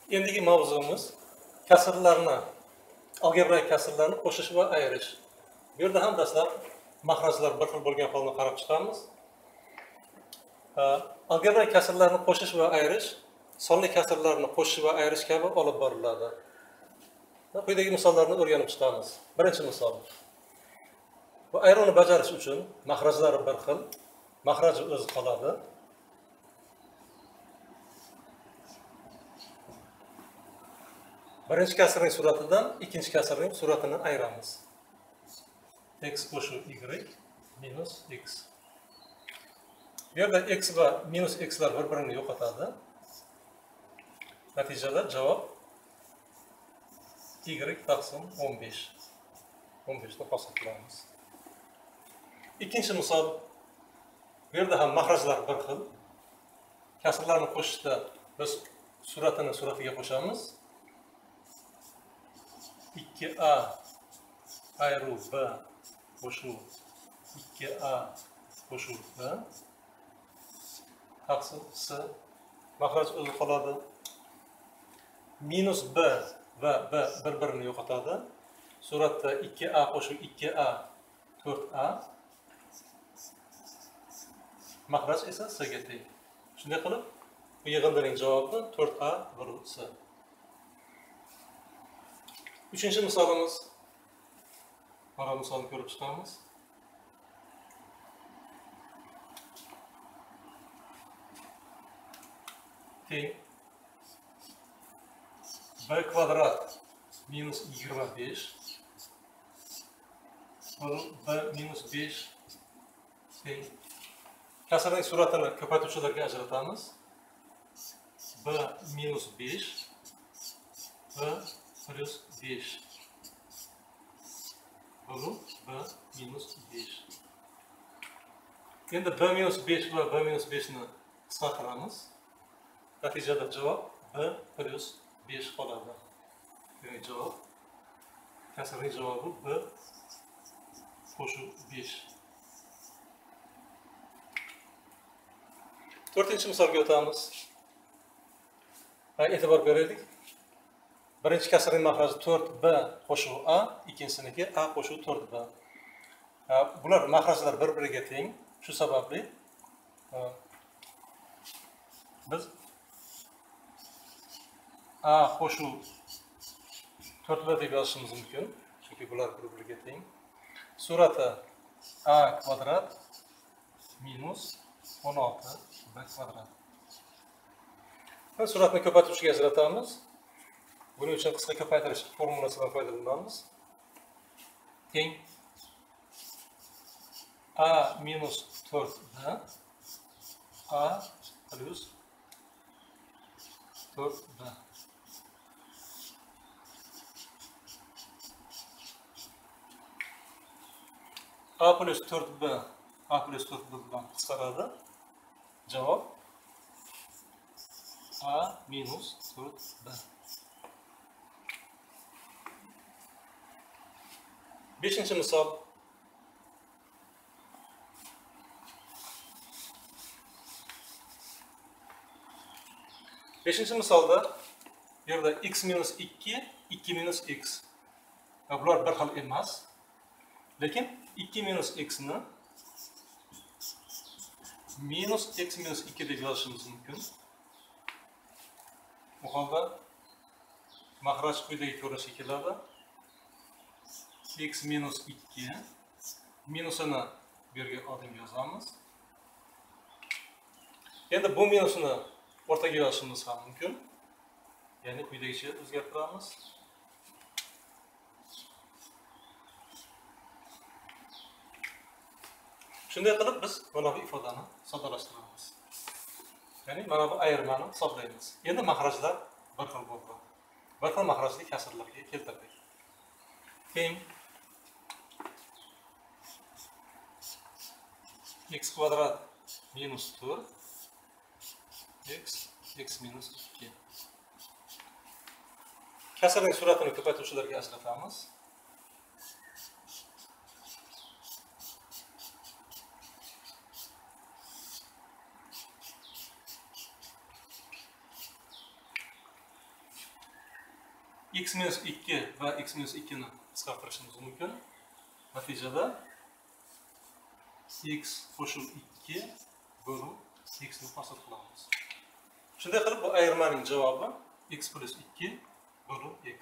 Endigi mavzumiz kasrlarni, algebra kasrlarni qo'shish va ayirish. Bu yerda ham dastlab mahrajlar bir xil bo'lgan holda qarab chiqamiz. Algebra kasrlarni qo'shish va ayirish sonli kasrlarni qo'shish va ayirish kabi olib boriladi. Quyidagi misollarni o'rganib chiqamiz. Birinchi misol. Bu ayiruvni bajarish uchun mahrajlari bir xil, mahraji o'zi qoladi. Birinchi kasrning suratidan ikkinchi kasrning suratini ayiramiz. X qo'shib y minus x. Bu yerda x va minus xlar bir-birini yo'qotadi. Natijada javob y taqsim 15. 15 ni hosil qilamiz. Ikkinchi misol. Bu yerda ham mahrajlar bir xil. Kasrlarni qo'shishda biz suratini suratiga qo'shamiz. 2a ayruv b qo'shuv 2a qo'shuv b taqsim s mahraj o'zi qoladi. Minus b va b bir-birini yo'qotadi. Suratda 2a qo'shuv 2a 4a mahraj esa s ga teng. Shunday qilib, bu yig'indining javobi 4a s. Uchinchi misolimiz. Mana misolni ko'rib chiqamiz. Teng b kvadrat minus 25 b minus 5 teng. Kasrning suratini ko'paytiruvchilarga ajratamiz. b minus 5 b plus 5 bölü b minus 5. Endi b minus 5 va b minus 5 ni qisqa qilamiz. Natijada javob b plus 5 qoladi. Demak javob kasrning javobi b qo'shib 5. To'rtinchi misolga o'tamiz. E'tibor beraylik. Birinchi kasrning mahraji 4b qo'shuv a, ikkinchisiniki a qo'shuv 4b. Bular mahrajlar bir-biriga teng. Shu sababli biz a qo'shuv 4b deb yozishimiz mumkin, chunki bular bir-biriga teng. Surati a kvadrat minus 16b kvadrat. Suratni ko'paytirishga ajratamiz. Buning uchun qisqa ko'paytirish formulasidan foydalanamiz. Teng a minus 4b a plus 4b. A plus 4b bilan qisqaradi. Javob a minus 4b. Beshinchi misol. Beshinchi misolda bu yerda x minus 2, 2 minus x. Bular bir xil emas. Lekin 2 minus x ni minus x minus 2 deb yozishimiz mumkin. Bu holda mahraj quyidagi ko'rinishga keladi. X minus 2 minusini bu yerga oldinga yozamiz. Endi bu minusni o'rtaga yozishimiz ham mumkin. Ya'ni quyidagicha o'zgartiramiz. Shunday qilib biz mana bu ifodani soddalashtiramiz. Ya'ni mana bu ayirmani hisoblaymiz. Endi mahrajlar bir xil bo'ldi. Bir xil mahrajli kasrlarga keltirdik. Teng x kvadrat minus 4 x minus 2. Kasrning suratini ko'paytiruvchilarga ajratamiz. x minus 2 va x minus 2 ni qisqartirishimiz mumkin. Natijada x qo'shib 2 bo'lib x ni hosil qilamiz. Shunday qilib bu ayirmaning javobi x plus 2 bo'lib x.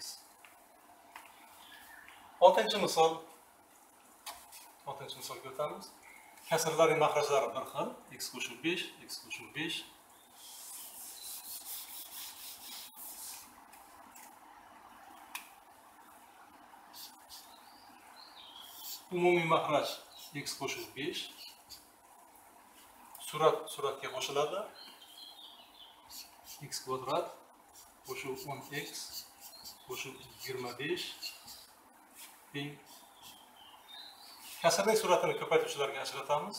6-chi misolga o'tamiz. Kasrlarning mahrajlari bir xil. X qo'shib 5, x qo'shib 5. Umumiy mahraj x qo'shib 5. Suratga qo'shiladi. X kvadrat qo'shib 10x qo'shib 25 teng. Kasrning suratini ko'paytiruvchilarga ajratamiz.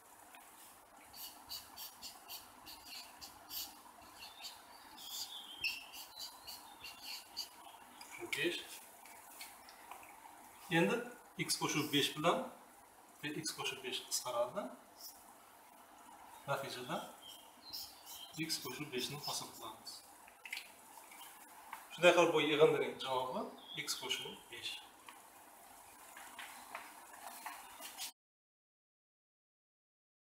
Shu 5. Endi x qo'shib 5 bilan x qo'shib 5 qisqaradi. Natijada x qo'shib 5 ni hosil qilamiz. Shunday qilib bu yig'indining javobi x qo'shib 5.